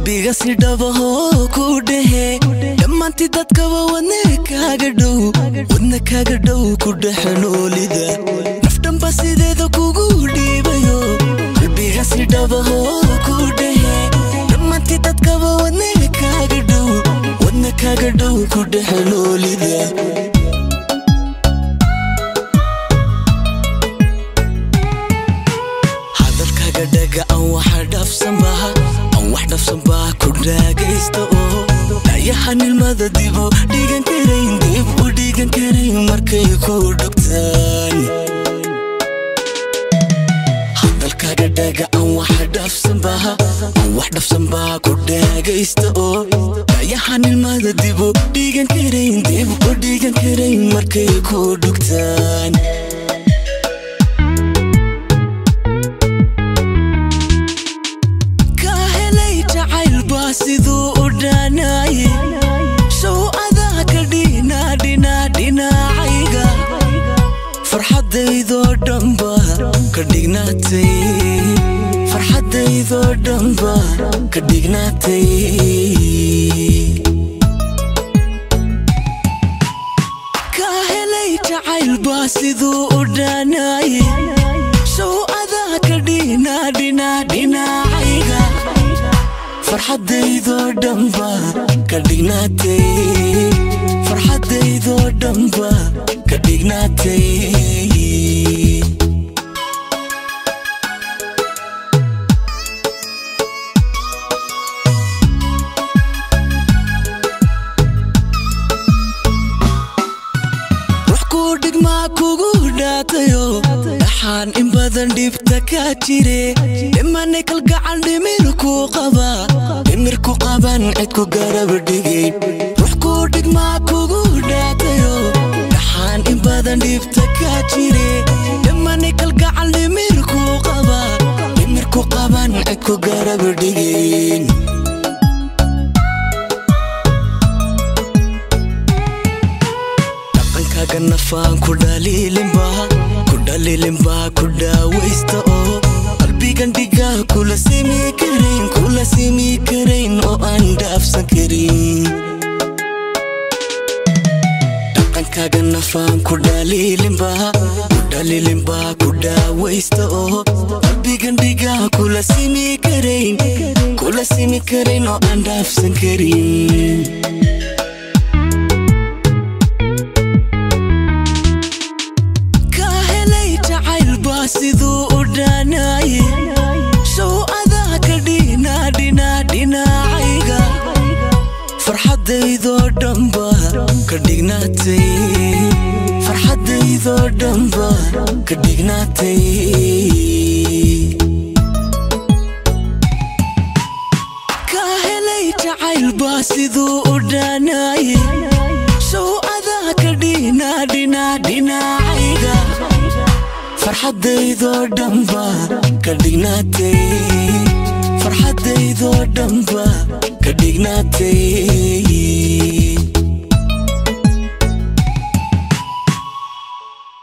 qalbiga si dhabaho ku dhahe dhammaantii dadkaba wadna kaaga dhow ku dhaxanoolida naftanba sideeda kugu dhiibayo qalbiga si dhabaho ku dhahe dhammaantii dadkaba wadna kaaga dhow ku dhaxanoolida daga aan wax dhafsan baa ku dhaagaysta oo dhayahan ilmada dib u dhigan karayn markay ku dhogtaan hadalkaaga dhaga aan wax dhafsan baa ku dhaagaysta oo dhayahan ilmada dib u dhigan karayn markay ku dhogtaan sidoo udanaye soo adaka dhinacayga farxadaydo dhanba ka dhignaatay ka helay jacayl baa sidoo udanaye soo adaka dhinacayga farxadaydo dhanba ka dhignaatay ruux ku dhigmaa kugu dhaatayo dhaxaan in badan dhibta ka jire dhimanay kalgacal dhimirku qaban cid ku garab dhigay ruux ku dhigmaa kugu dhaatayo dhaxaan in badan dhibta ka jire dhimanay kalgacal dhimirku qaban cid ku garab dhigay dhaqankaaga nafaan ku dhaliilinba ku dhaawaysta oo qalbigan dhiga kula simi karayn oo aan dhaafsan karin dhaqankaaga nafaan ku dhaliilinba ku dhaawaysta oo qalbigan dhiga kula simi karayn oo aan dhaafsan karin sidoo udanaye soo adaka dhinacayga farxadaydo dhanba ka dhignaatay ka helay jacayl baa sidoo udanaye soo adaka dhinacayga farxadaydo dhanba ka dhignaatay